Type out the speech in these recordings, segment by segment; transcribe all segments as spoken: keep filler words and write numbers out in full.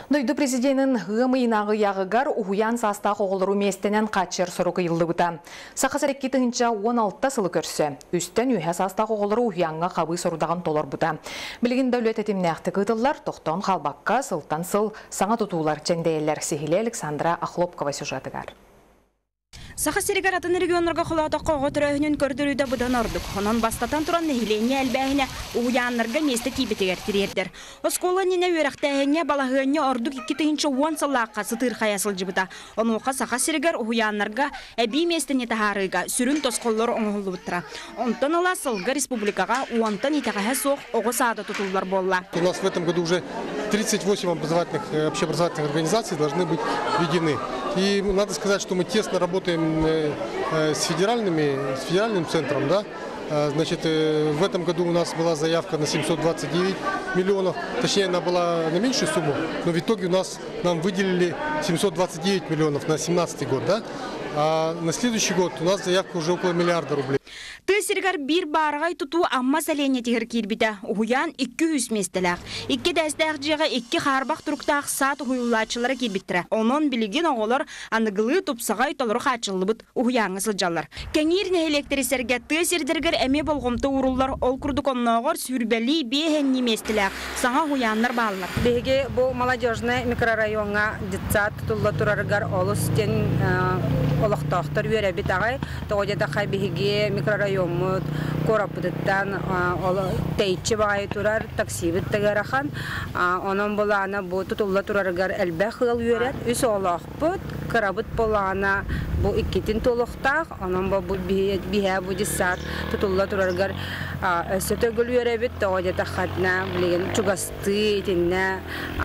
Дойду президентін ғымыйнағы яғығар ұхуян саста қоғылыру местенен қатшыр сұрықы елді бұта. Сақас әрекетігінча он алтыда сылы көрсі. Үстен үйе саста қоғылыру ұхуянға қабы сұрудаған толар бұта. Білігін дәулет әтіміне ақты қытылар, тоқтан қалбаққа сылтан сыл саңа тұтулар жәндейлер Сехиле Александра Ахлопкова сюжетігар. Саха серегар атын регионларга холодаққа ғотырағынын көрдіруді бұдан ордық. Онын бастатан тұран нәхилене әлбәғіне ұғыянларға месті тибетігер тірердер. Оскола нене өріқтәғіне балағыне ордық екі тыгінші он сылаққа сытыр қаясыл жібіта. Онуға саха серегар ұғыянларға әбей местіне тағарыға сүрін тосқоллар оңғылы бұттыра. Онтан ала сылғы республикаға уантан итағаға соқ оғы саада тұтылдар болла. У нас в этом году уже тридцать восемь образовательных, общеобразовательных организаций должны быть введены. И надо сказать, что мы тесно работаем с федеральными, с федеральным центром, да. Значит, в этом году у нас была заявка на семьсот двадцать девять миллионов, точнее она была на меньшую сумму, но в итоге у нас нам выделили семьсот двадцать девять миллионов на семнадцатый год, да. А на следующий год у нас заявка уже около миллиарда рублей. Ты сергар бир баргай туту амма салене тигер кирбиде. Уян iki yüz местелак. Икки дәстәк җыга икки харбак туруктак сат уйлачылары кирбиттер. Онон билеген оголор аныгылы тупсагай толор хачылыбыт уяңы сылжалар. Кеңирне электрисерге ты сердергер эме болгомты уруллар ол курдук онногор сүрбели бехенни местелак. Саңа уяннар баллар. Беге бу молодежный микрорайонга детсад тулла тураргар олустен олохтохтор юре битагай тогода хабиге микрорайон корапыттан тейче бай турар такси биттегерахан онон булана бу тутулла тураргар элбехыл юрет үс олохпут карабыт булана бу иккитин толохтак онон бу бие бу дисат тутулла тураргар өсөтөгүл юре бит тогода хатна билген чугасты тинне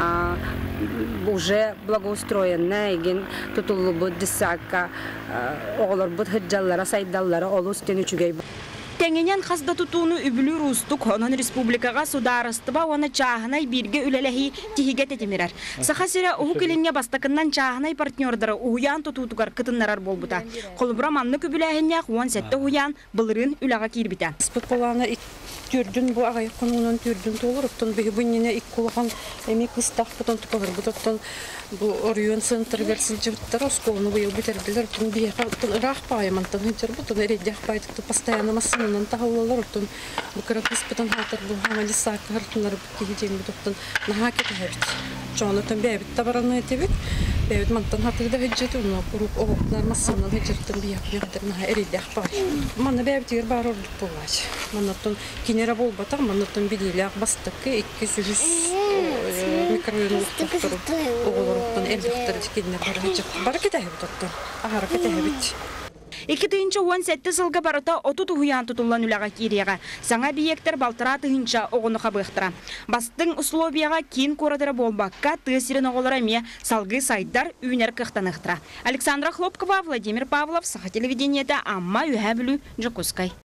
уже благоустроенная ген тутуллу бу дисакка оголор бут хыджаллара сайдаллара олус тенүчүгей. Теңенен хасда тутууну үбүлү рустук онон республикага сударыстыба оны чаагынай бирге үлелехи тихиге тетемирер. Сахасира уху келинге бастакыннан чаагынай партнердары уян тутутугар кытыннарар болбута. Колубра манны күбүлэхиннях он сетте уян былырын үлага кирбите. Спеполана түрдүн бу агай конунун түрдүн толуруптун биги буннине иккулган эми кыстак бутон тукалар бутоттон бу орюн центр версин жыттар осколну быйыл битердилер тун бия рах паймантан хинтер бутон эредях пайтыкту постоянно массынын тагылалар тун бу каракыс бутон хатыр бу хамалисак хартынар бутигин бутоттон нахаке табит чонотон бебит табараны тебит бебит мантан хатырда хеджет уну курук огоклар массынын хеджеттен бия яктыр наха эредях пай манна бебитер бар ордук булгач маннатон кинера болбатар маннатон бидилак бастыкы iki yüz микрорайон туттур оголоруктан элбектер дикенне бар хеджет бар кетеби тоттон ахара кетеби iki тыгынча он сетте сылга барыта отут уян тутуллан үлага кириега. Саңа биектер балтыра тыгынча огону хабыктыра. Бастың условияга кин курадыра болбакка тысырын оголора ме салгы сайдар үйнер кыхтаныктыра. Александра Хлопкова, Владимир Павлов, Саха телевидениеда Амма Юхаблю Джакускай.